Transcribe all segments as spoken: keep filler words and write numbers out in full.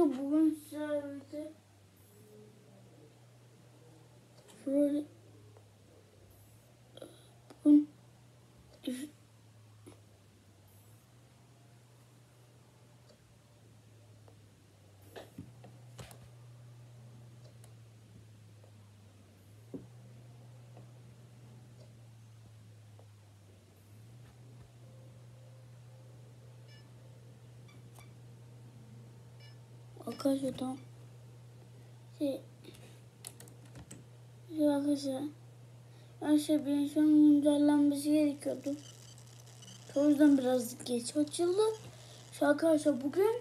Arkadaşlar bugün sizlerle şöyle bugün arkadaşlar tam şey, şey arkadaşlar arkadaşlar benim şu an güncellenmesi gerekiyordu. O yüzden biraz geç açıldı. Şu arkadaşlar bugün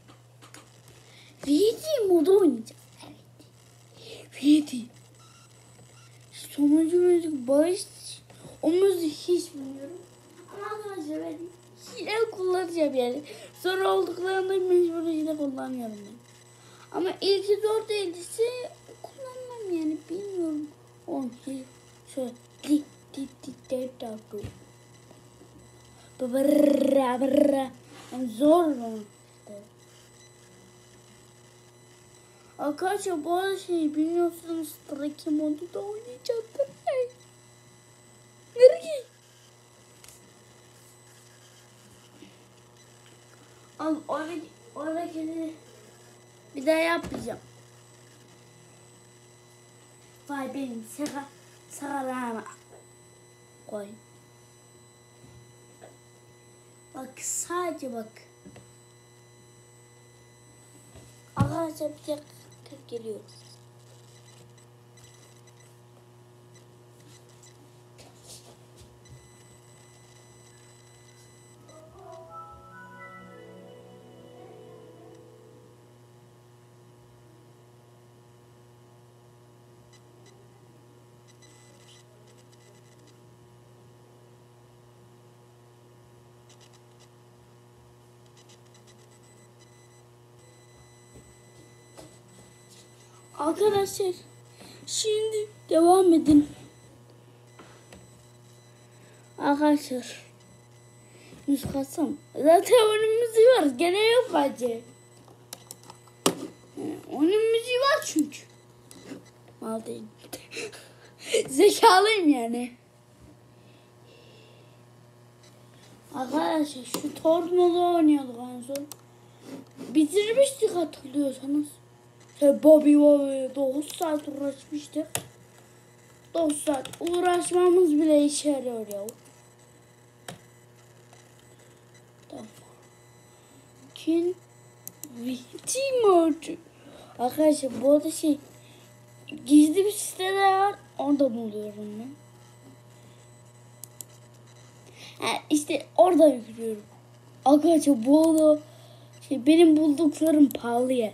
V D modu oynayacağız. Evet. V D. Sonuncu müzik barış. O müziği hiç bilmiyorum. Ama arkadaşlar ben hile kullanacağım yani. Zor olduklarında mecbur hile kullanıyorum ben. Ama ilk zor değilse kullanmam yani bilmiyorum. On şey şöyle di di di di di di. Brrrra brrrra. Yani zor mu? İşte. Arkadaşlar bu arada şey bilmiyorsanız Strike modu da oynayacaktım. Nereye? Al oradaki oradaki bir daha yapmayacağım. Vay benim şaka sarana koy. Bak sadece bak. Arkadaşlar bir dakika geliyoruz. Arkadaşlar şimdi devam edin. Arkadaşlar müzik açsam. Zaten onun müziği var. Gene yok bence. Onun müziği var çünkü. Mal değil. Zekalıyım yani. Arkadaşlar şu tornalı oynuyorduk en son. Bitirmiştik hatırlıyorsanız. Şey Bobby Bobby dokuz saat uğraşmıştık. dokuz saat uğraşmamız bile işe yarıyor ya. Tamam. Kin Victim oldu. Arkadaşlar bu arada şey gizli bir site de var. Orada buluyorum ben. Ha, işte orada yüklüyorum. Arkadaşlar bu arada şey benim bulduklarım pahalı ya.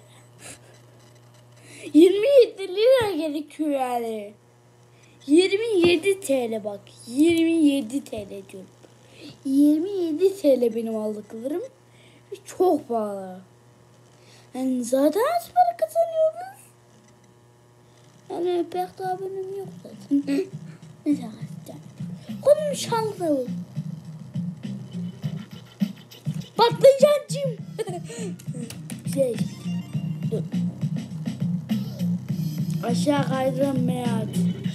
yirmi yedi lira gerekiyor yani. yirmi yedi TL bak. yirmi yedi TL diyorum. yirmi yedi TL benim aldıklarım. Çok pahalı. Yani zaten az para kazanıyoruz. Yani pek de abonem yok zaten. Neyse arkadaşlar. Konuşalım. Patlıcancım. şey. Dur. Aşağı kaydıran meğer.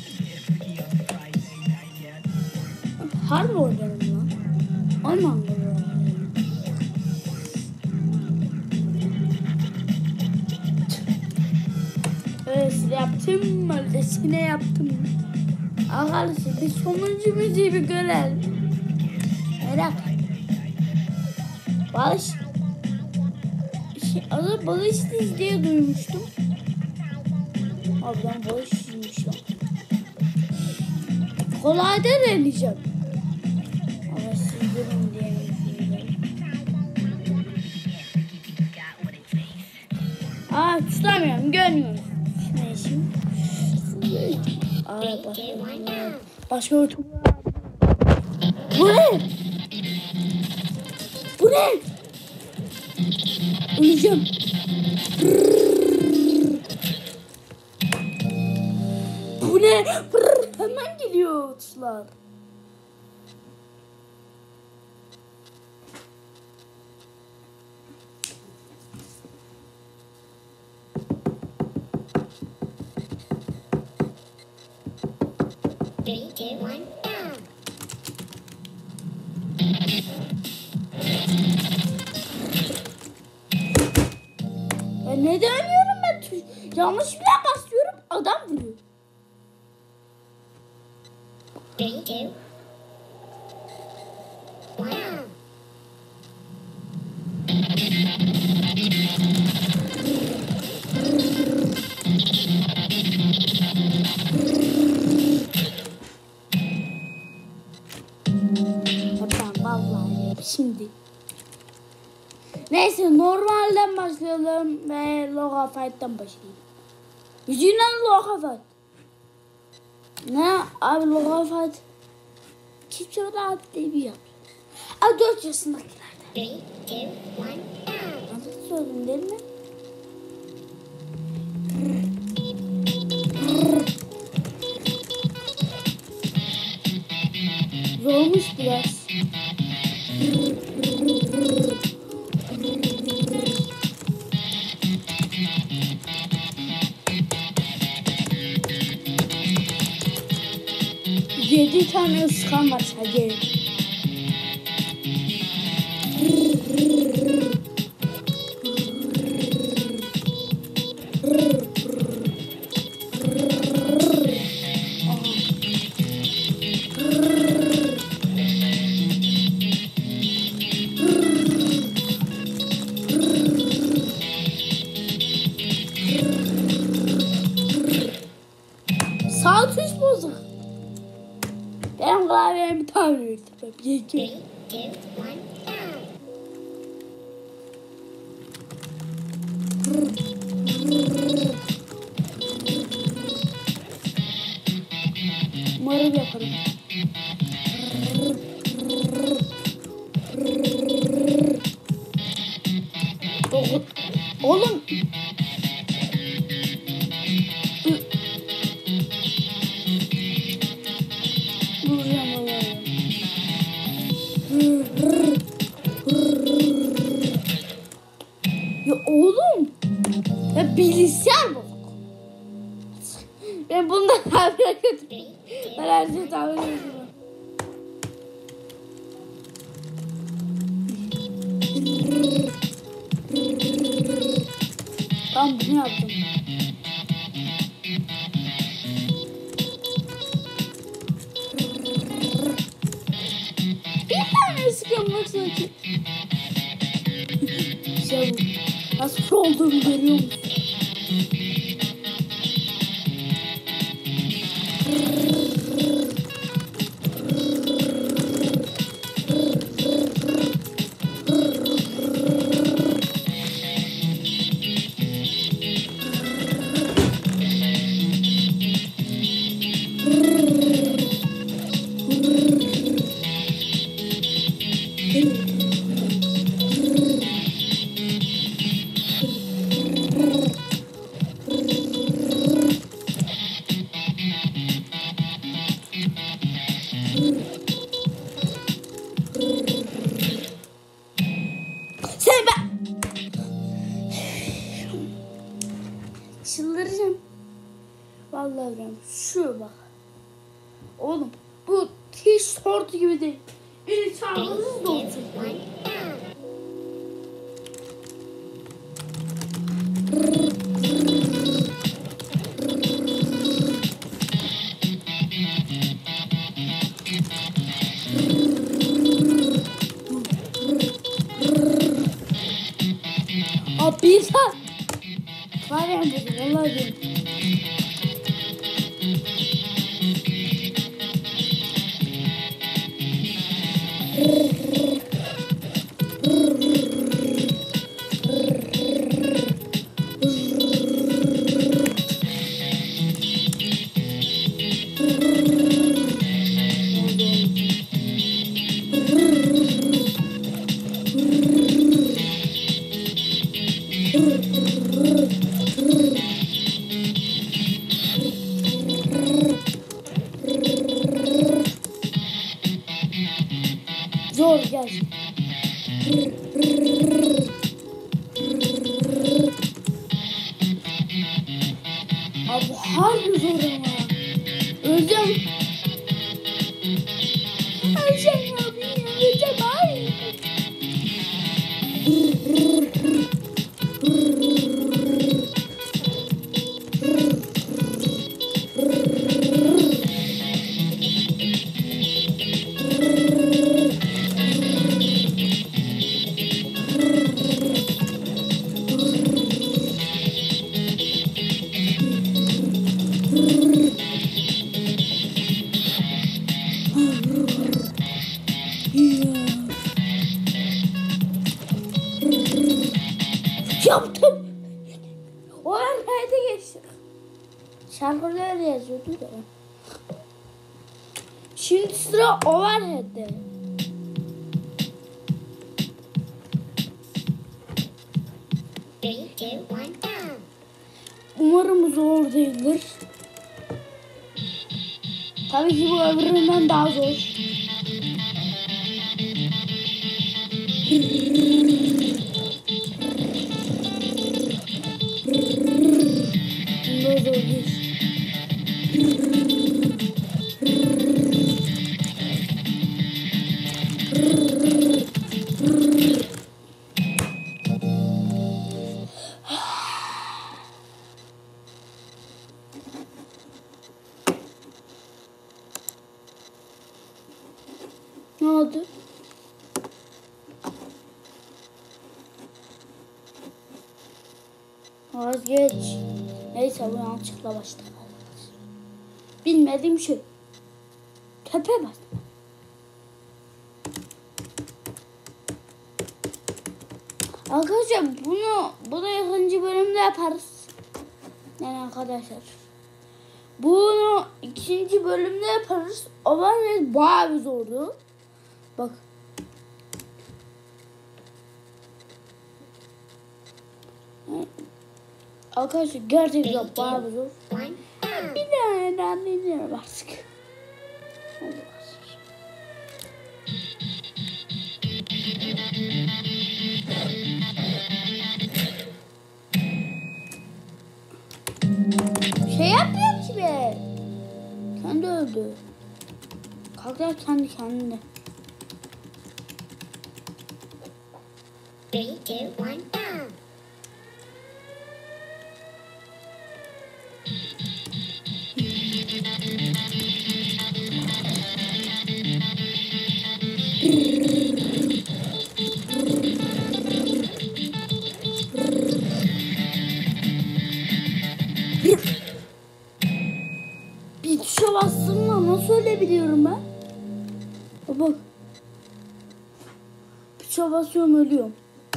Harbi oynarım lan. Aman Allah'ım. Öylesine yaptım, öylesine yaptım. Arkadaşlar bir sonuncu müziği bir görelim. Merak. Barış. Şey, adı Barış diye duymuştum. Abi ben Barış'ıymış lan. Kolay da deneyeceğim. Ama siz durun diye. Aa tutamıyorum, görmüyorum. Ne işim? Aa başka başka örtü. Bu ne? Bu ne? Öleceğim. Bu ne? Hemen geliyor tuşlar. two, one, go. Ya ne dönüyorum ben? Yanlış bile basıyorum. Adam vuruyor. Three, two, one. Ben vallahi şimdi. Neyse normalden başlayalım ve Loga Fight'tan başlayalım. Yüzünden Loga Fight. Ne abi Loga Fight? Kimse o da abi diye bir yapıyor. Aa dört yaşındakilerde. Three, two, one, go. Nasıl söyledin değil mi? Zormuş biraz. Yedi tane ıskan var sadece. Sağ tuş bozuk. Benim klavyemi tamir ettim. Three, two, one, go. Umarım yaparım. Oğlum. Vuracağım Allah'ım. Ya oğlum. Ya bilgisayar bu. Ben bundan habire kötü. Ben her şeyi tahmin ediyorum. Tamam bunu yaptım. Bir tane sıkılmak sanki. İşte bu. Nasıl olduğunu görüyor musun? Sen ben çıldıracağım. Vallahi ben şu bak. Oğlum bu hiç short gibi değil. Bir çağrınız da olsun. Abi bir saat. Var ya dedim vallahi dedim. Zor gel. Abi harbi zor ama. Öleceğim. Overhead'e geçtik. Şarkılar yazıyordu da. Şimdi sıra Overhead'de. Three, two, one, down. Umarım zor değildir. Tabii ki bu öbüründen daha zor. Bunda zor değil. Ne oldu? Vazgeç. Neyse bu yanlışlıkla başladı. Bilmediğim şey. Tepe bastım. Arkadaşlar bunu bunu ikinci bölümde yaparız. Yani arkadaşlar. Bunu ikinci bölümde yaparız. O var ya bayağı bir zordu. Bak. Arkadaşlar gerçekten bayağı bir zor. One, down. Bir tane daha deneyelim artık. Hadi bakalım. Şey yapmıyorum ki be. Kendi öldü. Kalklar kendi kendine. Three, two, one, down. Bir tuşa bastığımda nasıl ölebiliyorum ben? Bak. Bir tuşa basıyorum ölüyorum.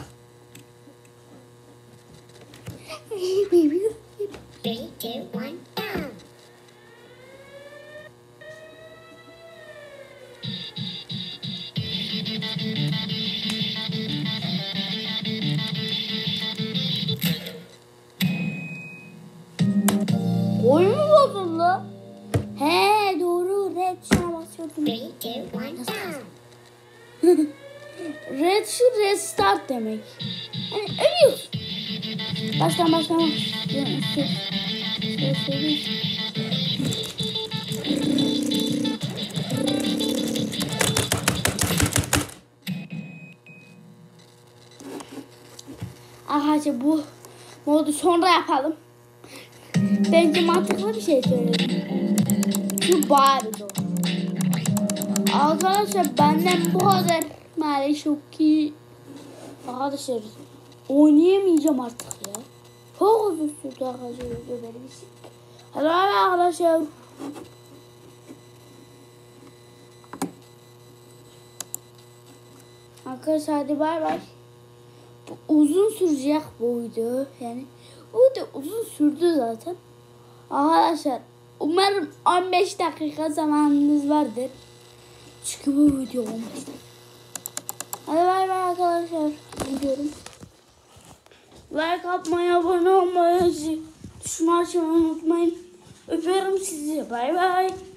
Three, two, one, down. Oyun mu bozuldu? He doğru red tuşuna basıyordum. Three, two, one, down. Red şu restart demek. Yani ölüyorsun. Baştan baştan. Yani, şey, şey, şey. Arkadaşlar bu modu sonra yapalım. Bence mantıklı bir şey söyledim. Şu bari zor. Arkadaşlar benden bu kadar. Maalesef ki arkadaşlar oynayamayacağım artık ya. Çok uzun sürdü arkadaşlar benim için. Hadi arkadaşlar. Arkadaşlar hadi bay bay. Bu uzun sürecek bu video. Yani bu video uzun sürdü zaten. Arkadaşlar umarım on beş dakika zamanınız vardır. Çünkü bu video on beş dakika. Hadi bay bay arkadaşlar. Gidiyorum. Like atmayı, abone olmayı, tuşunu açmayı unutmayın. Öpüyorum sizi. Bay bay.